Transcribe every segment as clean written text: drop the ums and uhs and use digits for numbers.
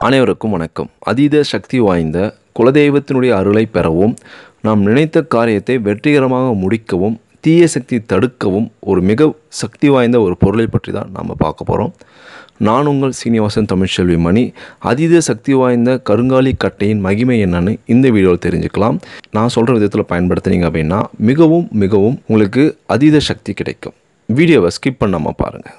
அனைவருக்கும் வணக்கம். அதீத சக்தி வாய்ந்த குலதெய்வத்தினுடைய அருளை பெறவும், நாம் நினைத்த காரியத்தை வெற்றிகரமாக முடிக்கவும், தீய சக்தி தடுக்கவும் ஒரு மிக சக்தி வாய்ந்த ஒரு பொருளை பற்றி தான் நாம் பார்க்க போகிறோம். நான் உங்கள் சீனிவாசன் தமிழ்ச்செல்வி மணி. அதீத சக்தி வாய்ந்த கருங்காலி கட்டையின் மகிமை என்னன்னு இந்த வீடியோவில் தெரிஞ்சுக்கலாம். நான் சொல்கிற விதத்தில் பயன்படுத்தினீங்க அப்படின்னா மிகவும் உங்களுக்கு அதீத சக்தி கிடைக்கும். வீடியோவை ஸ்கிப் பண்ணாமல் பாருங்கள்.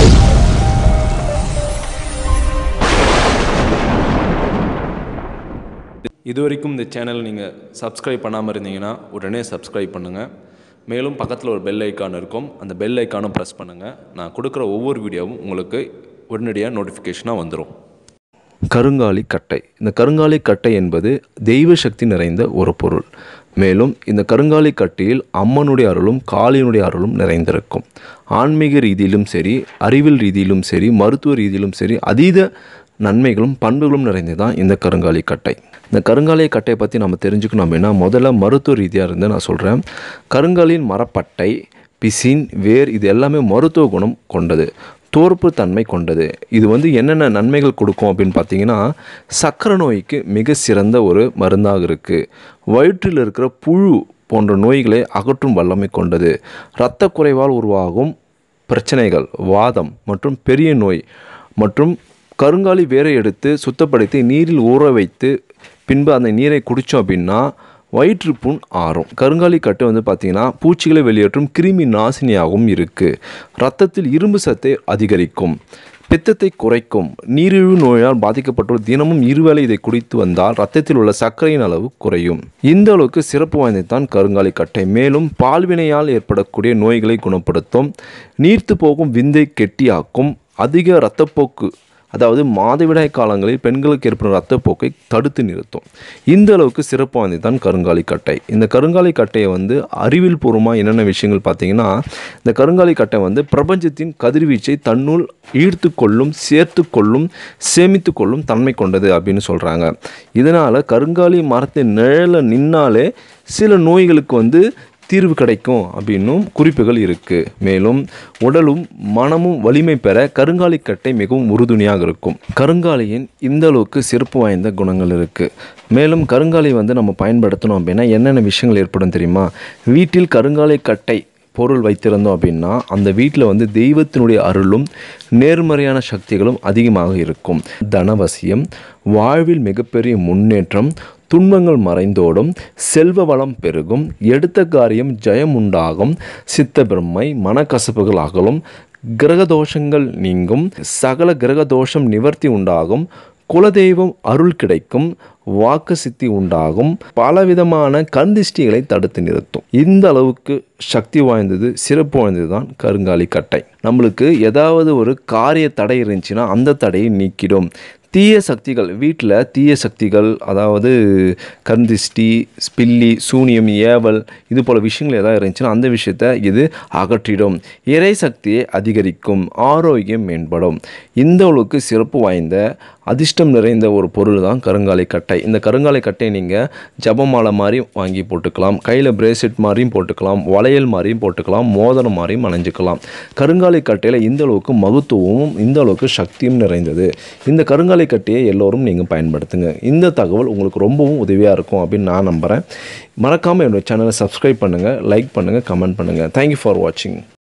இதுவரைக்கும் இந்த சேனல் நீங்கள் சப்ஸ்கிரைப் பண்ணாமல் இருந்தீங்கன்னா உடனே சப்ஸ்கிரைப் பண்ணுங்கள். மேலும் பக்கத்தில் ஒரு பெல் ஐக்கான் இருக்கும், அந்த பெல் ஐக்கானும் ப்ரெஸ் பண்ணுங்கள். நான் கொடுக்குற ஒவ்வொரு வீடியோவும் உங்களுக்கு உடனடியாக நோட்டிஃபிகேஷனாக வந்துடும். கருங்காலி கட்டை. இந்த கருங்காலி கட்டை என்பது தெய்வ சக்தி நிறைந்த ஒரு பொருள். மேலும் இந்த கருங்காலி கட்டையில் அம்மனுடைய அருளும் காளியினுடைய அருளும் நிறைந்திருக்கும். ஆன்மீக ரீதியிலும் சரி, அறிவியல் ரீதியிலும் சரி, மருத்துவ ரீதியிலும் சரி, அதீத நன்மைகளும் பண்புகளும் நிறைந்து தான் இந்த கருங்காலி கட்டை. இந்த கருங்காலி கட்டையை பற்றி நம்ம தெரிஞ்சுக்கணும் அப்படின்னா முதல்ல மருத்துவ ரீதியாக இருந்து நான் சொல்கிறேன். கருங்காலியின் மரப்பட்டை, பிசின், வேர் இது எல்லாமே மருத்துவ குணம் கொண்டது, தோற்பு தன்மை கொண்டது. இது என்னென்ன நன்மைகள் கொடுக்கும் அப்படின்னு பார்த்தீங்கன்னா, சர்க்கரை நோய்க்கு மிக சிறந்த ஒரு மருந்தாக இருக்குது. வயிற்றில் இருக்கிற புழு போன்ற நோய்களை அகற்றும் வல்லமை கொண்டது. இரத்த குறைவால் உருவாகும் பிரச்சனைகள், வாதம் மற்றும் பெரிய நோய் மற்றும் கருங்காலி வேரை எடுத்து சுத்தப்படுத்தி நீரில் ஊற வைத்து பின்பு அந்த நீரை குடித்தோம் அப்படின்னா வயிற்றுப்புண் ஆறும். கருங்காலி கட்டை பார்த்திங்கன்னா பூச்சிகளை வெளியேற்றும் கிருமி நாசினியாகவும் இருக்குது. இரத்தத்தில் இரும்பு சத்தை அதிகரிக்கும், பித்தத்தை குறைக்கும். நீரிழிவு நோயால் பாதிக்கப்பட்டோர் தினமும் இருவேளை இதை குடித்து வந்தால் இரத்தத்தில் உள்ள சர்க்கரையின் அளவு குறையும். இந்த அளவுக்கு சிறப்பு வாய்ந்ததுதான் கருங்காலி கட்டை. மேலும் பால்வினையால் ஏற்படக்கூடிய நோய்களை குணப்படுத்தும், நீர்த்து போகும் விந்தை கெட்டியாக்கும், அதிக இரத்தப்போக்கு அதாவது மாதவிடாய் காலங்களில் பெண்களுக்கு ஏற்படும் இரத்தப்போக்கை தடுத்து நிறுத்தும். இந்த அளவுக்கு சிறப்பு வாய்ந்தது தான் கருங்காலி கட்டை. இந்த கருங்காலி கட்டையை அறிவியல் பூர்வமாக என்னென்ன விஷயங்கள் பார்த்தீங்கன்னா, இந்த கருங்காலி கட்டை பிரபஞ்சத்தின் கதிர்வீச்சை தன்னுள் ஈர்த்து கொள்ளும், சேர்த்து கொள்ளும், சேமித்து கொள்ளும் தன்மை கொண்டது அப்படின்னு சொல்கிறாங்க. இதனால் கருங்காலி மரத்தின் நிழலில் நின்னாலே சில நோய்களுக்கு தீர்வு கிடைக்கும் அப்படின்னும் குறிப்புகள் இருக்குது. மேலும் உடலும் மனமும் வலிமை பெற கருங்காலி கட்டை மிகவும் உறுதுணையாக இருக்கும். கருங்காலியின் இந்த அளவுக்கு சிறப்பு வாய்ந்த குணங்கள் இருக்குது. மேலும் கருங்காலி நம்ம பயன்படுத்தணும் அப்படின்னா என்னென்ன விஷயங்கள் ஏற்படும் தெரியுமா? வீட்டில் கருங்காலி கட்டை பொருள் வைத்திருந்தோம் அப்படின்னா அந்த வீட்டில் தெய்வத்தினுடைய அருளும் நேர்மறையான சக்திகளும் அதிகமாக இருக்கும். தனவசியம், வாழ்வில் மிகப்பெரிய முன்னேற்றம், துன்பங்கள் மறைந்தோடும், செல்வ வளம் பெருகும், எடுத்த காரியம் ஜெயம் உண்டாகும், சித்த பிரம்மை, மனக்கசப்புகள் அகலும், கிரகதோஷங்கள் நீங்கும், சகல கிரகதோஷம் நிவர்த்தி உண்டாகும், குலதெய்வம் அருள் கிடைக்கும், வாக்கு சித்தி உண்டாகும், பலவிதமான கந்திஷ்டிகளை தடுத்து நிறுத்தும். இந்த அளவுக்கு சக்தி வாய்ந்தது, சிறப்பு வாய்ந்தது தான் கருங்காலி கட்டை. நம்மளுக்கு ஏதாவது ஒரு காரிய தடை இருந்துச்சுன்னா அந்த தடையை நீக்கிடும். தீய சக்திகள், வீட்டில் தீய சக்திகள் அதாவது கந்திஷ்டி, ஸ்பில்லி, சூனியம், ஏவல் இது போல் விஷயங்கள் ஏதாவது இருந்துச்சுன்னா அந்த விஷயத்தை இது அகற்றிடும். இறை சக்தியை அதிகரிக்கும், ஆரோக்கியம் மேம்படும். இந்த அளவுக்கு சிறப்பு வாய்ந்த அதிர்ஷ்டம் நிறைந்த ஒரு பொருள் தான் கருங்காலி கட்டை. இந்த கருங்காலி கட்டையை நீங்கள் ஜபமாலை மாதிரி வாங்கி போட்டுக்கலாம், கையில் பிரேஸ்லெட் மாதிரியும் போட்டுக்கலாம், வளையல் மாதிரியும் போட்டுக்கலாம், மோதிரம் மாதிரியும் அணிஞ்சிக்கலாம். கருங்காலி கட்டையில் இந்த அளவுக்கு மகத்துவமும் இந்த அளவுக்கு சக்தியும் நிறைந்தது. இந்த கருங்காலி கட்டையை எல்லோரும் நீங்கள் பயன்படுத்துங்க. இந்த தகவல் உங்களுக்கு ரொம்பவும் உதவியாக இருக்கும் அப்படின்னு நான் நம்புகிறேன். மறக்காமல் என்னோட சேனலை சப்ஸ்கிரைப் பண்ணுங்கள், லைக் பண்ணுங்கள், கமெண்ட் பண்ணுங்கள். தேங்க்யூ ஃபார் வாட்சிங்.